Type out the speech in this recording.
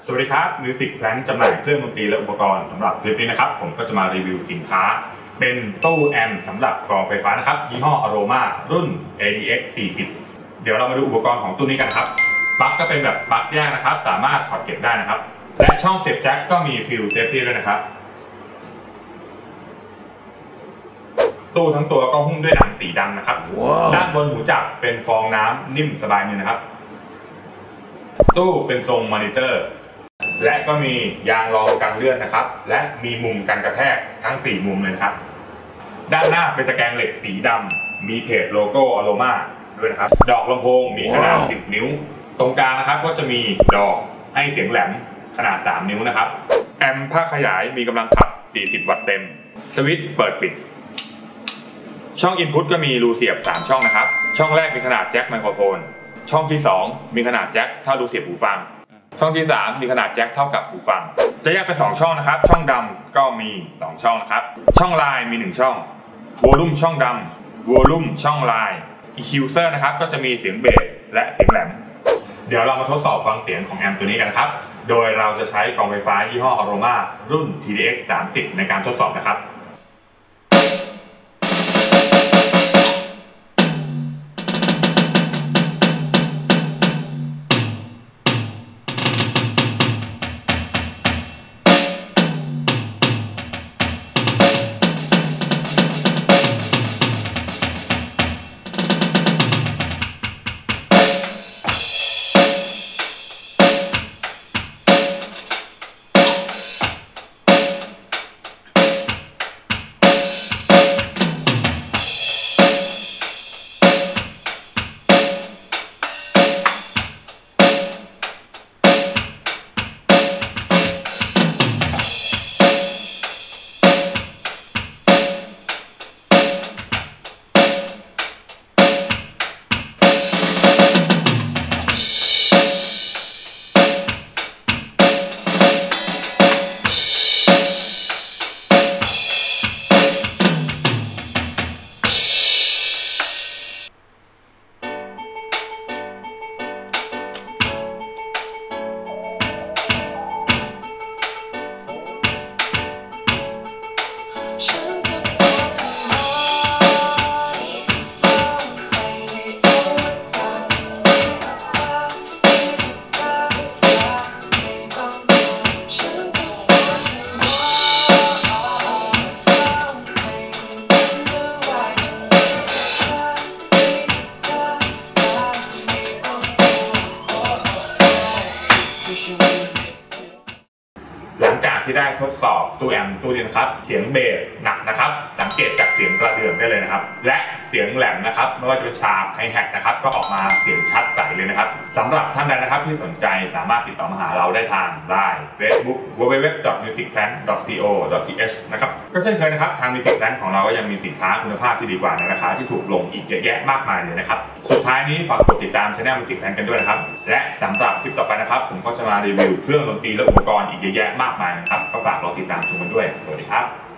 สวัสดีครับมิวสิกแพลนจำหน่ายเครื่องดนตรีและอุปกรณ์สำหรับคลิปนี้นะครับผมก็จะมารีวิวสินค้าเป็นตู้แอมป์สำหรับกรองไฟฟ้านะครับยี่ห้อ Aroma รุ่น ADX 40เดี๋ยวเรามาดูอุปกรณ์ของตู้นี้กันครับปลั๊กก็เป็นแบบปลั๊กแยกนะครับสามารถถอดเก็บได้นะครับและช่องเสียบแจ็คก็มีฟิลเซฟตี้ด้วยนะครับตู้ทั้งตัวก็หุ้มด้วยหนังสีดำนะครับ ด้านบนหูจับเป็นฟองน้ำนิ่มสบายมือนะครับตู้เป็นทรงมอนิเตอร์และก็มียางรองกันเลื่อนนะครับและมีมุมกันกระแทกทั้ง4มุมเลยนะครับด้านหน้าเป็นตะแกรงเหล็กสีดำมีเพจโลโก้ Aroma ด้วยนะครับดอกลำโพงมีขนาด10 นิ้วตรงกลางนะครับก็จะมีดอกให้เสียงแหลมขนาด3 นิ้วนะครับแอมป์ภาคขยายมีกำลังขับ40 วัตต์เต็มสวิตช์เปิดปิดช่อง Input ก็มีรูเสียบ3 ช่องนะครับช่องแรกมีขนาดแจ็คไมโครโฟนช่องที่2มีขนาดแจ็คเท่ารูเสียบหูฟังช่องที่3มีขนาดแจ็คเท่ากับหูฟังจะแยกเป็น2 ช่องนะครับช่องดำก็มี2 ช่องนะครับช่องลายมี1 ช่องวอลลุ่มช่องดำวอลลุ่มช่องลาย EQuser นะครับก็จะมีเสียงเบสและเสียงแหลมเดี๋ยวเรามาทดสอบฟังเสียงของแอมป์ตัวนี้กันครับโดยเราจะใช้กล่องไฟฟ้ายี่ห้อ Aroma รุ่น TDX 30ในการทดสอบนะครับหลังจากที่ได้ทดสอบตู้แอมป์ตู้นี้นะครับเสียงเบสหนักนะครับสังเกตจากเสียงกระเดื่องได้เลยนะครับและเสียงแหลมนะครับไม่ว่าจะเป็นชาร์ปไฮแฮทนะครับก็ออกมาเสียงชัดใสเลยนะครับสำหรับท่านใดนะครับที่สนใจสามารถติดต่อมาหาเราได้ทาง LINE Facebook www.musicplan.co.th นะครับก็เช่นเคยนะครับทาง Music Plan ของเราก็ยังมีสินค้าคุณภาพที่ดีกว่าในราคาที่ถูกลงอีกเยอะแยะมากมายเลยนะครับสุดท้ายนี้ฝากกดติดตาม Channel Music Plan กันด้วยนะครับและสำหรับคลิปต่อไปนะครับผมก็จะมารีวิวเครื่องดนตรีและอุปกรณ์อีกเยอะแยะมากมายนะครับก็ฝากรอติดตามชมกันด้วยสวัสดีครับ